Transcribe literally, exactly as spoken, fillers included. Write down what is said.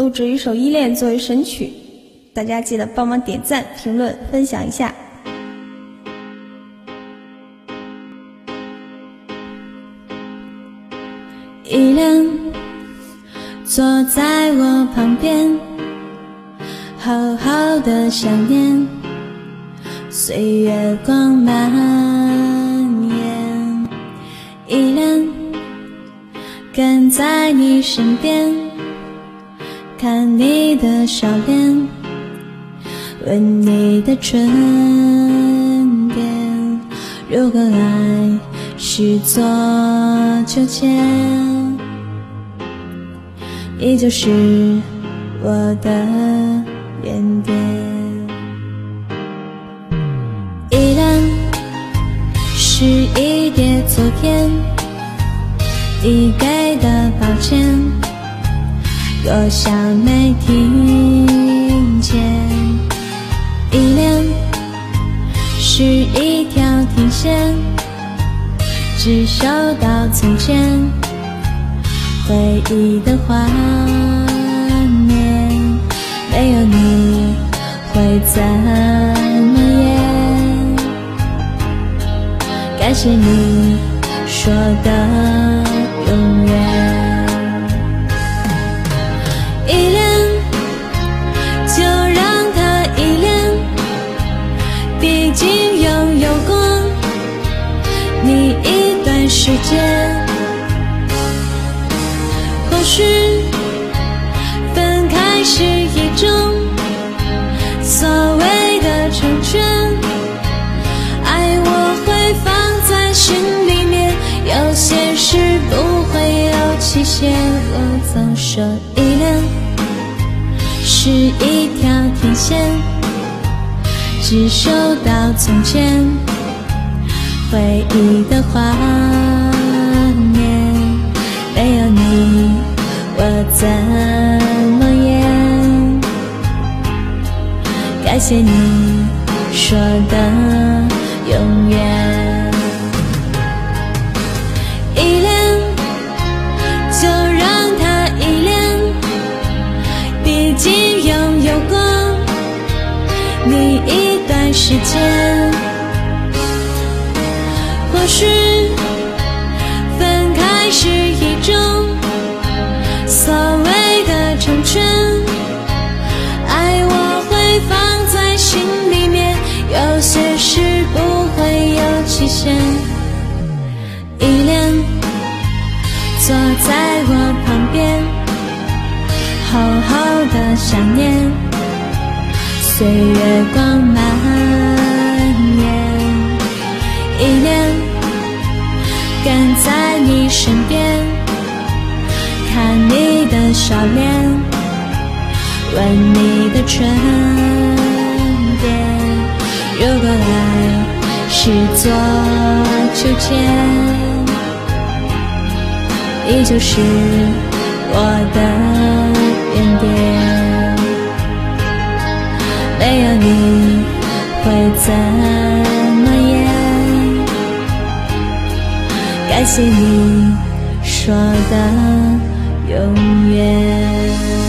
录制一首《依恋》作为神曲，大家记得帮忙点赞、评论、分享一下。 依恋，坐在我旁边，好好的想念，岁月光蔓延。依恋，跟在你身边，看你的笑脸，吻你的唇边。如果爱是座秋千，你就是我的原点。依恋是一叠昨天你给的抱歉，多想没听见。依恋是一条天线，只收到从前回忆的画面，没有你会怎么演？感谢你说的永远。依恋就让它依恋，毕竟拥有过你一段时间。或许分开是一种所谓的成全，爱我会放在心里面，有些事不会有期限。我曾说依恋是一条天线，只收到从前回忆的画面，没有你我怎么演？感谢你说的永远。依恋就让它依恋，毕竟拥有过你一段时间。或许分开是一种所谓的成全，爱我会放在心里面，有些事不会有期限。依恋坐在我旁边，好好的想念，岁月光蔓延。依恋跟在你身边，看你的笑脸，吻你的唇边。如果爱是座秋千，你就是我的原点，没有你会怎么演？感谢你说的永远。